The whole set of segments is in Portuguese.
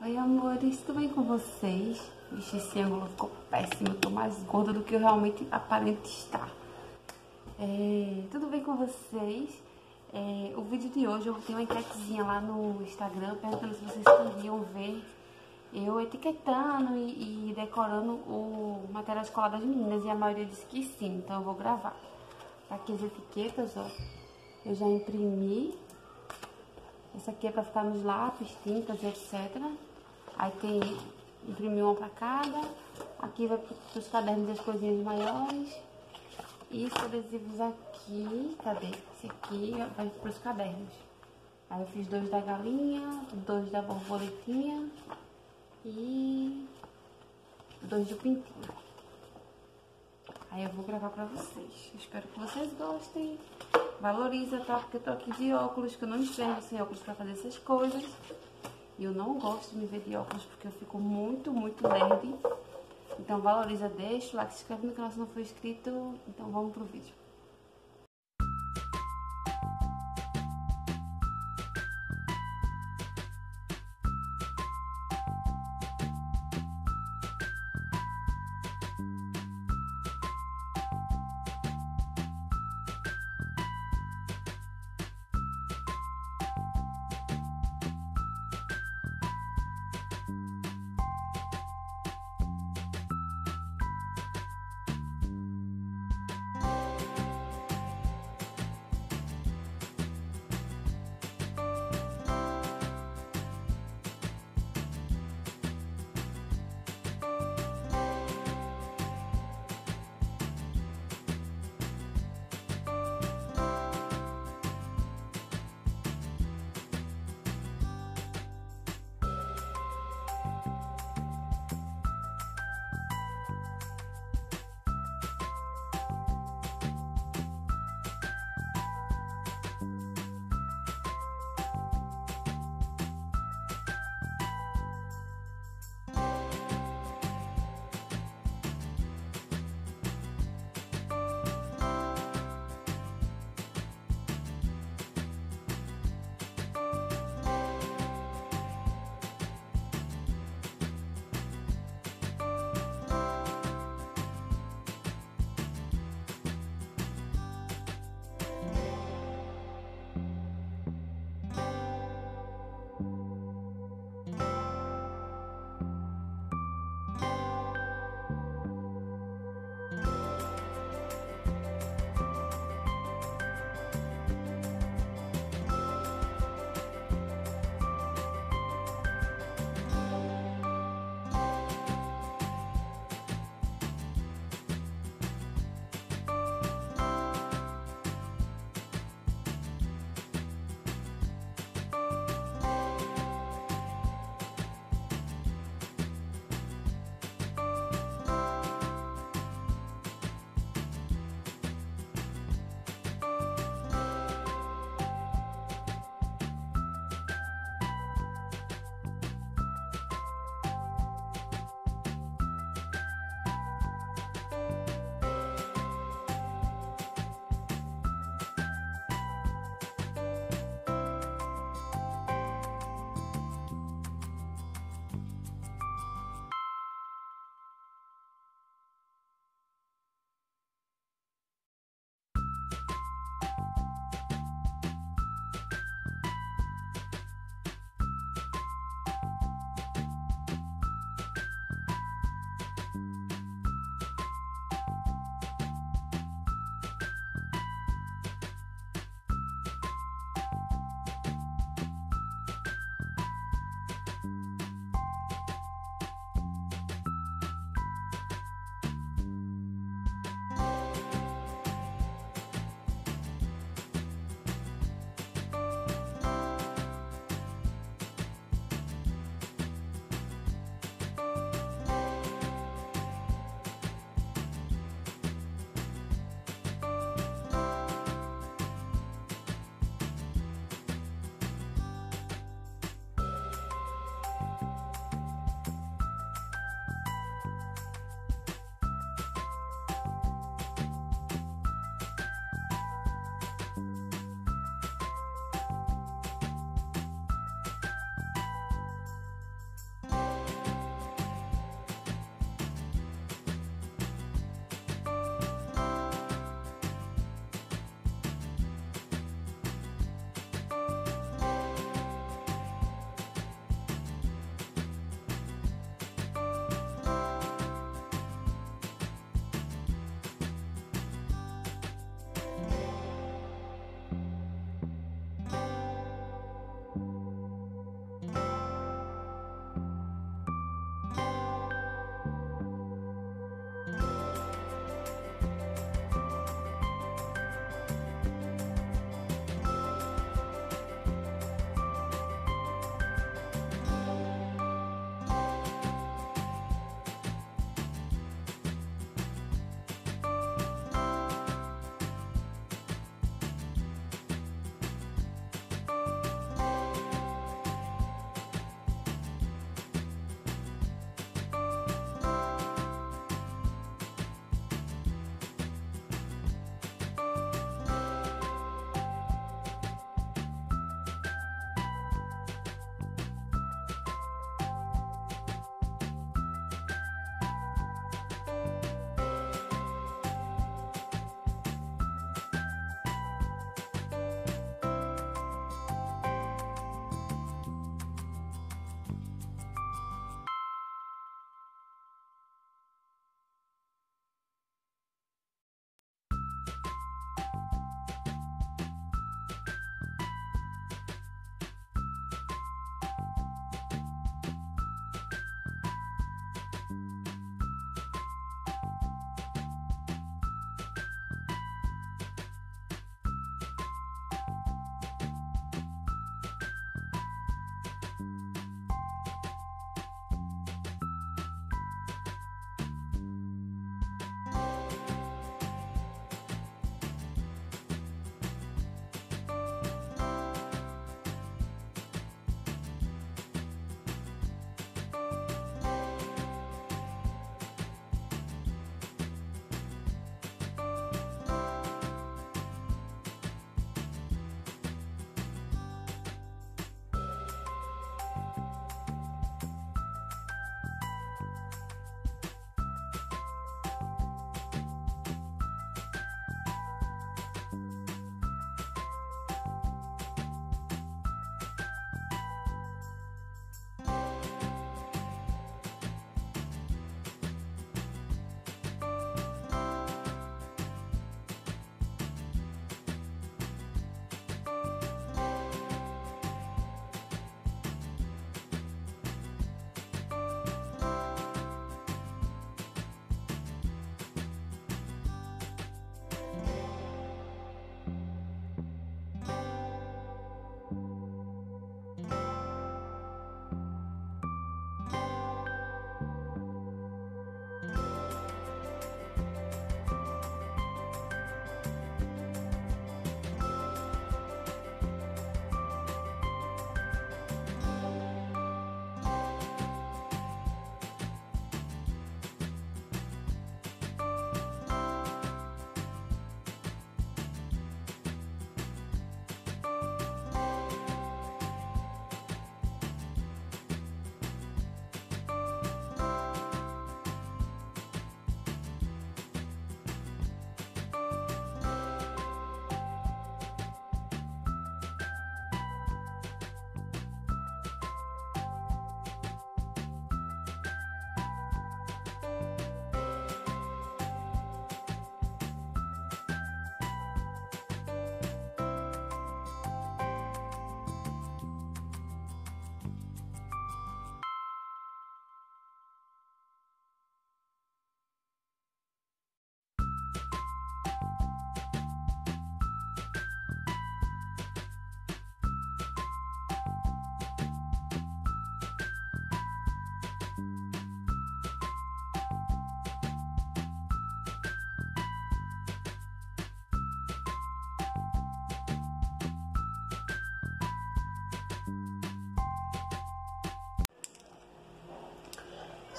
Oi, amores, tudo bem com vocês? Vixe, esse ângulo ficou péssimo, eu tô mais gorda do que eu realmente aparento estar. Tudo bem com vocês? O vídeo de hoje eu tenho uma enquetezinha lá no Instagram perguntando se vocês queriam ver eu etiquetando e decorando o material escolar das meninas, e a maioria disse que sim, então eu vou gravar. Aqui as etiquetas, ó, eu já imprimi. Essa aqui é pra ficar nos lápis, tintas, etc. Aí tem, imprimi uma pra cada. Aqui vai pros cadernos e as coisinhas maiores. E esses adesivos aqui, cadê? Esse aqui vai pros cadernos. Aí eu fiz 2 da galinha, 2 da borboletinha e 2 do pintinho. Aí eu vou gravar pra vocês. Espero que vocês gostem. Valoriza, tá? Porque eu tô aqui de óculos, que eu não enxergo sem óculos pra fazer essas coisas. E eu não gosto de me ver de óculos, porque eu fico muito nerd. Então valoriza, deixa o like, se inscreve no canal se não for inscrito. Então vamos pro vídeo.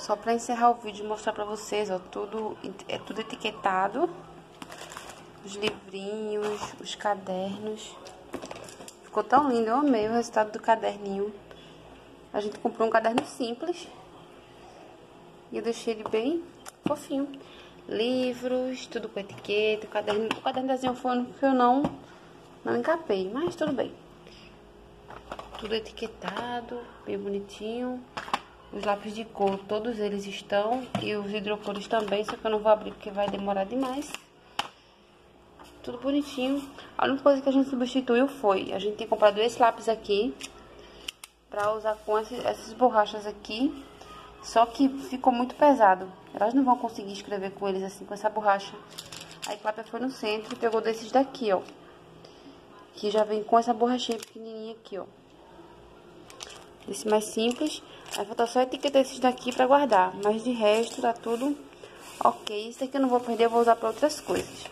Só pra encerrar o vídeo e mostrar pra vocês, ó, é tudo etiquetado. Os livrinhos, os cadernos. Ficou tão lindo, eu amei o resultado do caderninho. A gente comprou um caderno simples. E eu deixei ele bem fofinho. Livros, tudo com etiqueta. O caderno desenho foi o que eu não encapei, mas tudo bem. Tudo etiquetado, bem bonitinho. Os lápis de cor, todos eles estão. E os hidrocores também, só que eu não vou abrir porque vai demorar demais. Tudo bonitinho. A única coisa que a gente substituiu foi... A gente tinha comprado esse lápis aqui pra usar com essas borrachas aqui. Só que ficou muito pesado. Elas não vão conseguir escrever com eles assim, com essa borracha. Aí Cláudia foi no centro e pegou desses daqui, ó. Que já vem com essa borrachinha pequenininha aqui, ó. Esse mais simples. Aí falta só etiquetar esses daqui pra guardar. Mas de resto, tá tudo ok. Esse aqui eu não vou perder, eu vou usar pra outras coisas.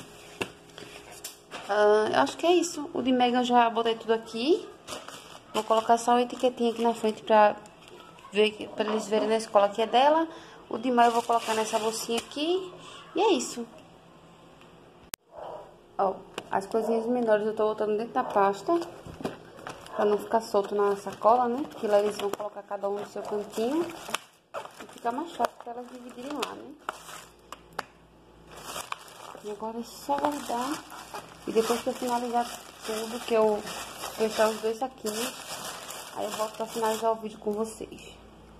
Eu acho que é isso. O de Megan eu já botei tudo aqui. Vou colocar só uma etiquetinha aqui na frente pra eles verem na escola que é dela. O de maio eu vou colocar nessa bolsinha aqui. E é isso. Ó, as coisinhas menores eu tô botando dentro da pasta. Pra não ficar solto na sacola, né? Porque lá eles vão colocar cada um no seu cantinho. E fica mais fácil pra elas dividirem lá, né? E agora é só guardar. E depois que eu finalizar tudo, que eu fechar os dois saquinhos, aí eu volto pra finalizar o vídeo com vocês.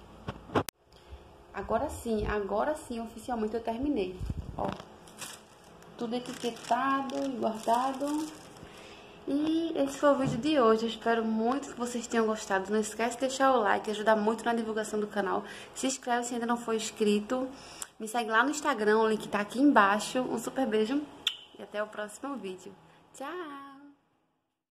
Agora sim, oficialmente eu terminei. Ó, tudo etiquetado e guardado. E esse foi o vídeo de hoje. Eu espero muito que vocês tenham gostado. Não esquece de deixar o like, ajuda muito na divulgação do canal. Se inscreve se ainda não for inscrito. Me segue lá no Instagram, o link tá aqui embaixo. Um super beijo e até o próximo vídeo. Tchau!